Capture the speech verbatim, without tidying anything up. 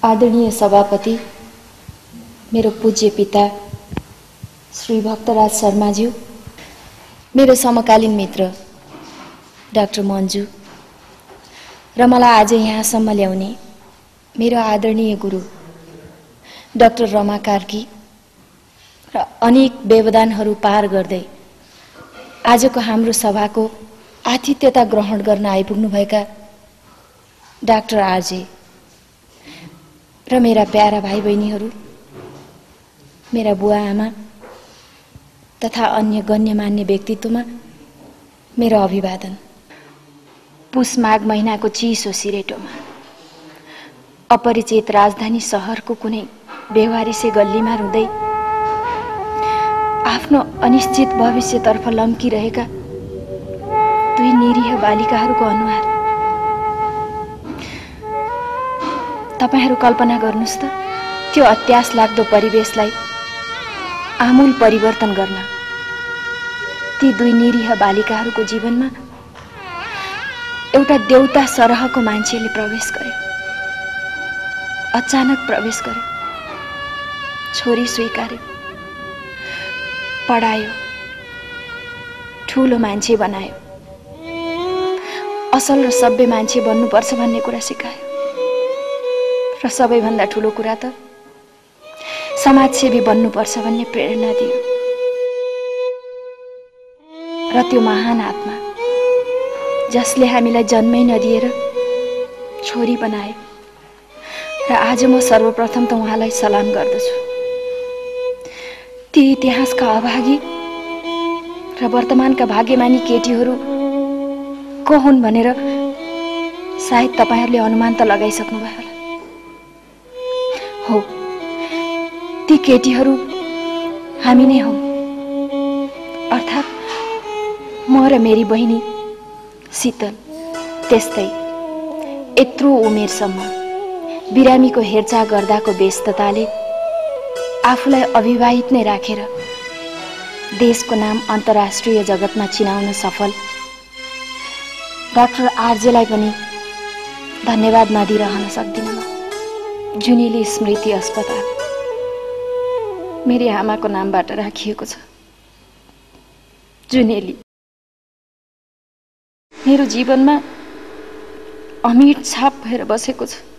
आदरणीय सभापति, मेरो पूज्य पिता श्री भक्तराज शर्माज्यू, मेरो समकालीन मित्र डाक्टर मन्जू र मलाई आज यहाँसम्म ल्याउने मेरो आदरणीय गुरु डाक्टर रमा कार्की र अनेक व्यवधानहरू पार गर्दै आजको हाम्रो सभाको आतिथ्यता ग्रहण गर्न आइपुग्नुभएका डाक्टर आरजे र मेरा प्यारा भाइ बहिनीहरू, मेरा बुवा आमा तथा अन्य गण्यमान्य व्यक्तित्वमा मेरो अभिवादन। पुष माघ महिनाको चिसो सिरेटोमा अपरिचित राजधानी शहरको कुनै बेवारिसे गल्लीमा रुँदै आफ्नो अनिश्चित भविष्यतर्फ लम्किरहेका दुई निरीह बालिकाहरूको अनुहार तपाईहरू कल्पना गर्नुस् त। त्यो अत्यास लाग्दो परिवेशलाई आमूल परिवर्तन गर्न ती दुई निरीह बालिकाहरूको जीवनमा एउटा देउता सरहको मान्छेले प्रवेश गर्यो। अचानक प्रवेश गर्यो, छोरी स्वीकार्यो, पढायो, ठूलो मान्छे बनायो, असल र सभ्य मान्छे बन्नुपर्छ भन्ने कुरा सिकायो र सबैभन्दा ठूलो कुरा त समाजसेवी बन्नुपर्छ भन्ने प्रेरणा दियो। र त्यो महान आत्मा जसले हामीलाई जन्मै नदिएर छोरी बनाए र आज म सर्वप्रथम त उहाँलाई सलाम गर्दछु। ती इतिहासका अभागी र वर्तमानका भाग्यमानी केटीहरू को हुन् भनेर सायद तपाईहरूले अनुमान त लगाइसक्नुभयो होला। हो, ती केटीहरू हामी नै हौं, अर्थात् म र मेरी बहिनी शीतल। त्यस्तै यत्रो उमेरसम्म बिरामीको हेरचाह गर्दाको व्यस्तताले आफूलाई अविवाहित नै राखेर देशको नाम अन्तर्राष्ट्रिय जगतमा चिनाउन सफल डाक्टर आरजेलाई पनि धन्यवाद नदिइरहन सक्दिनँ म। जुनेली स्मृति अस्पताल मेरी आमाको नामबाट राखिएको छ। जुनेली मेरो जीवनमा अमिट छाप भएर बसेको छ।